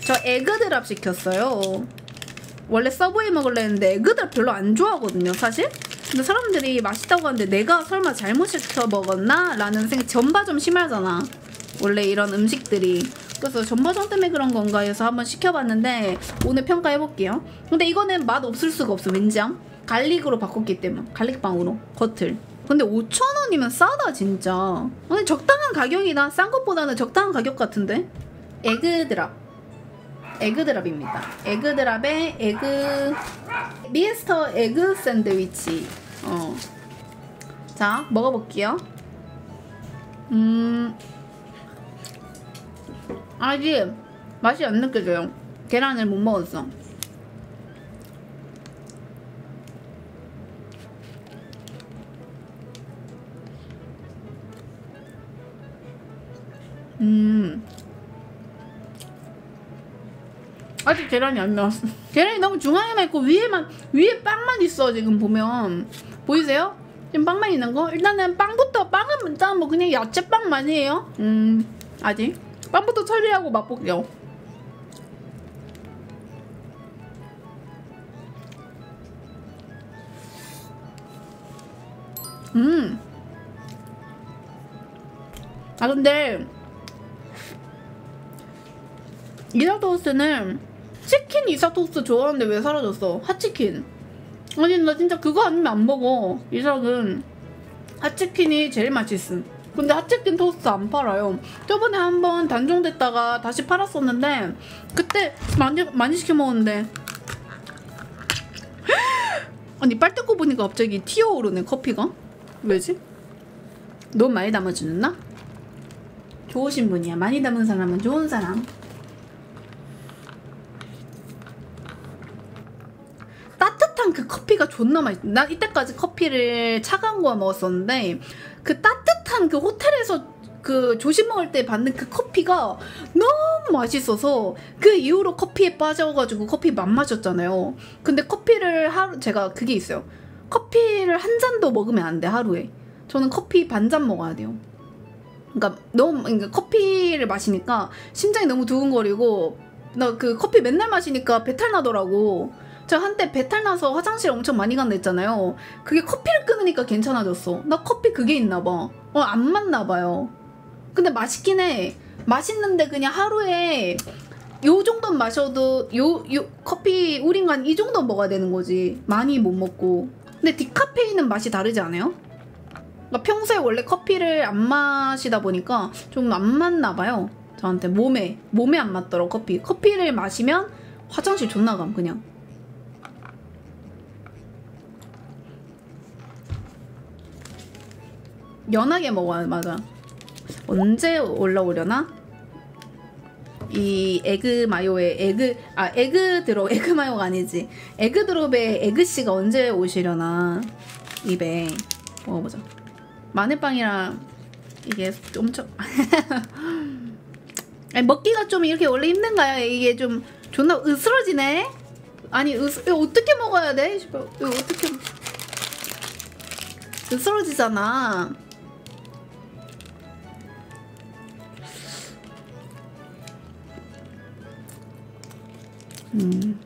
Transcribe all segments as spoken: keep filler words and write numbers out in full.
저 에그드랍 시켰어요. 원래 서브웨이 먹으려 했는데 에그드랍 별로 안 좋아하거든요 사실. 근데 사람들이 맛있다고 하는데 내가 설마 잘못 시켜 먹었나? 라는 생각. 전바좀 심하잖아 원래 이런 음식들이. 그래서 전바점 때문에 그런 건가 해서 한번 시켜봤는데 오늘 평가해볼게요. 근데 이거는 맛 없을 수가 없어. 왠지암 갈릭으로 바꿨기 때문에. 갈릭빵으로 겉을. 근데 오천 원이면 싸다 진짜. 근데 적당한 가격이다. 싼 것보다는 적당한 가격 같은데. 에그드랍 에그드랍입니다. 에그드랍에 에그 미스터 에그 샌드위치. 어. 자 먹어볼게요. 음 아직 맛이 안 느껴져요. 계란을 못 먹었어. 음 아직 계란이 안 나왔어. 계란이 너무 중앙에만 있고 위에만 위에 빵만 있어. 지금 보면 보이세요? 지금 빵만 있는 거. 일단은 빵부터 빵은 일단 뭐 그냥 야채빵만이에요. 음 아직 빵부터 처리하고 맛볼게요. 음. 아 근데 이삭토스트는 치킨 이삭토스트 좋아하는데 왜 사라졌어? 핫치킨. 아니 나 진짜 그거 아니면 안 먹어. 이삭은 핫치킨이 제일 맛있음. 근데 핫치킨 토스트 안 팔아요. 저번에 한번 단종됐다가 다시 팔았었는데 그때 많이 많이 시켜 먹었는데 아니 빨대 꼽으니까 갑자기 튀어오르네 커피가. 왜지? 너무 많이 담아주나? 좋으신 분이야. 많이 담은 사람은 좋은 사람. 따뜻한 그 커피가 존나 맛있어. 난 이때까지 커피를 차가운 거 먹었었는데 그 따뜻한 그 호텔에서 그 조식 먹을 때 받는 그 커피가 너무 맛있어서 그 이후로 커피에 빠져가지고 커피 안 마셨잖아요. 근데 커피를 하루 제가 그게 있어요. 커피를 한 잔도 먹으면 안 돼 하루에. 저는 커피 반 잔 먹어야 돼요. 그러니까 너무 그러니까 커피를 마시니까 심장이 너무 두근거리고 나 그 커피 맨날 마시니까 배탈 나더라고. 제가 한때 배탈 나서 화장실 엄청 많이 간다 했잖아요. 그게 커피를 끊으니까 괜찮아졌어. 나 커피 그게 있나봐. 어, 안 맞나봐요. 근데 맛있긴 해. 맛있는데 그냥 하루에 요 정도는 마셔도 요, 요 커피 우린간 이 정도 먹어야 되는 거지. 많이 못 먹고. 근데 디카페인은 맛이 다르지 않아요? 그러니까 평소에 원래 커피를 안 마시다 보니까 좀 안 맞나봐요. 저한테 몸에 몸에 안 맞더라고 커피. 커피를 마시면 화장실 존나 감 그냥. 연하게 먹어야 맞아. 언제 올라오려나? 이 에그 마요에 에그 아 에그 드롭 에그 마요가 아니지. 에그 드롭에 에그씨가 언제 오시려나 입에 먹어보자. 마늘빵이랑 이게 엄청 아니, 먹기가 좀 이렇게 원래 힘든가요? 이게 좀 존나 으스러지네. 아니 으스 이거 어떻게 먹어야 돼? 이거 어떻게 으스러지잖아. 음.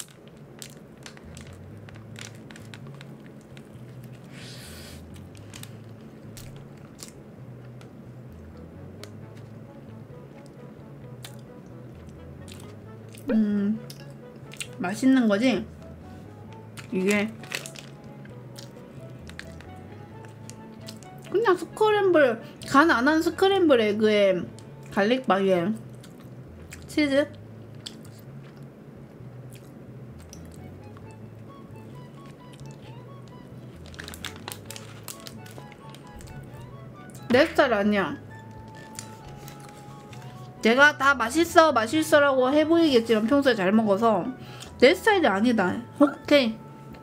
음. 맛있는 거지? 이게 그냥 스크램블 간 안 한 스크램블 에그에 갈릭바위에 치즈 내 스타일 아니야. 내가 다 맛있어 맛있어 라고 해보이겠지만 평소에 잘 먹어서 내 스타일이 아니다. 오케이.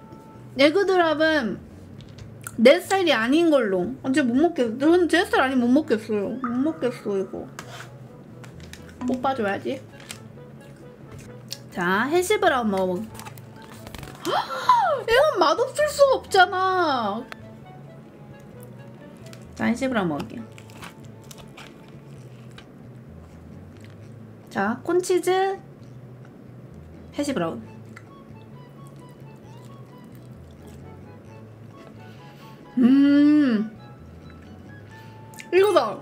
에그드랍은 내 스타일이 아닌 걸로. 언제 못 먹겠어. 저는 제 스타일 아니면 못 먹겠어요. 못 먹겠어 이거. 못 봐줘야지. 자 해시브라운 먹어보. 이건 맛없을 수가 없잖아. 자 해시브라운 먹을게요. 자 콘치즈 해시브라운. 음 이거다.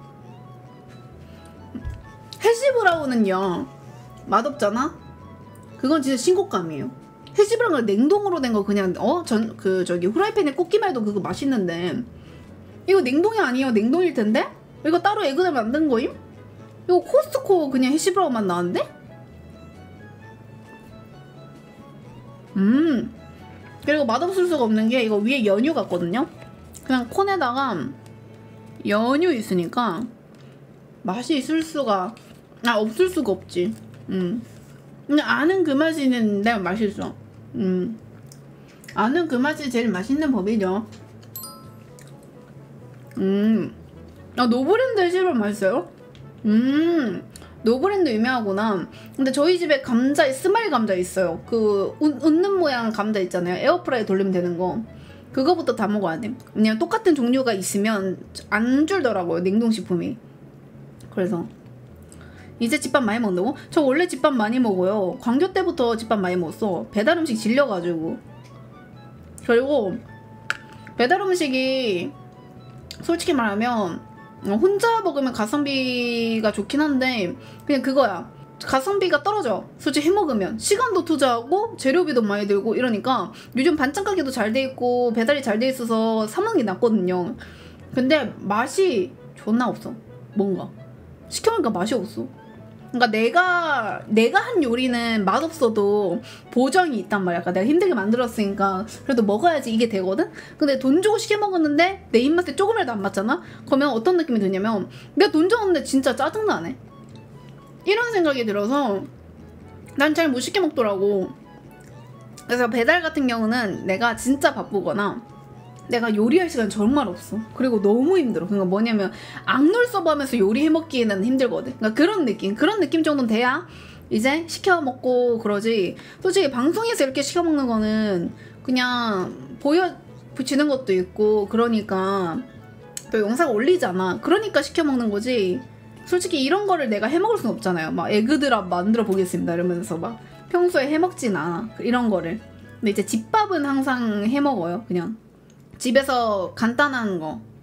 해시브라운은요 맛없잖아? 그건 진짜 신곡감이에요. 해시브라운은 냉동으로 된 거 그냥 어? 전 그 저기 후라이팬에 꽂기만 해도 그거 맛있는데 이거 냉동이 아니에요. 냉동일 텐데? 이거 따로 에그를 만든 거임? 이거 코스트코 그냥 해시브라운만 나왔는데? 음 그리고 맛없을 수가 없는 게 이거 위에 연유 같거든요? 그냥 콘에다가 연유 있으니까 맛이 있을 수가 아 없을 수가 없지. 음 그냥 아는 그 맛이 있는데 맛있어. 음 아는 그 맛이 제일 맛있는 법이죠. 음 아 노브랜드 해시브라운 맛있어요? 음 노브랜드 유명하구나. 근데 저희 집에 감자 스마일 감자 있어요. 그 웃, 웃는 모양 감자 있잖아요. 에어프라이 돌리면 되는 거. 그거부터 다 먹어야 돼. 그냥 똑같은 종류가 있으면 안 줄더라고요, 냉동식품이. 그래서 이제 집밥 많이 먹는다고? 저 원래 집밥 많이 먹어요. 광교 때부터 집밥 많이 먹었어. 배달 음식 질려가지고. 그리고 배달 음식이 솔직히 말하면 혼자 먹으면 가성비가 좋긴 한데 그냥 그거야. 가성비가 떨어져. 솔직히 해먹으면 시간도 투자하고 재료비도 많이 들고 이러니까 요즘 반찬 가게도 잘 돼 있고 배달이 잘 돼 있어서 사 먹는 게 낫거든요. 근데 맛이 존나 없어. 뭔가 시켜먹으니까 맛이 없어. 그러니까 내가 내가 한 요리는 맛없어도 보정이 있단 말이야. 그러니까 내가 힘들게 만들었으니까 그래도 먹어야지 이게 되거든? 근데 돈 주고 시켜 먹었는데 내 입맛에 조금이라도 안 맞잖아? 그러면 어떤 느낌이 드냐면 내가 돈 줬는데 진짜 짜증나네? 이런 생각이 들어서 난 잘 못 시켜 먹더라고. 그래서 배달 같은 경우는 내가 진짜 바쁘거나 내가 요리할 시간 정말 없어. 그리고 너무 힘들어. 그러니까 뭐냐면 악놀 서브 하면서 요리해 먹기에는 힘들거든. 그러니까 그런 느낌. 그런 느낌 정도는 돼야 이제 시켜 먹고 그러지. 솔직히 방송에서 이렇게 시켜 먹는 거는 그냥 보여 붙이는 것도 있고 그러니까 또 영상 올리잖아. 그러니까 시켜 먹는 거지. 솔직히 이런 거를 내가 해 먹을 순 없잖아요. 막 에그드랍 만들어 보겠습니다 이러면서 막 평소에 해 먹진 않아. 이런 거를. 근데 이제 집밥은 항상 해 먹어요. 그냥 집에서 간단한 거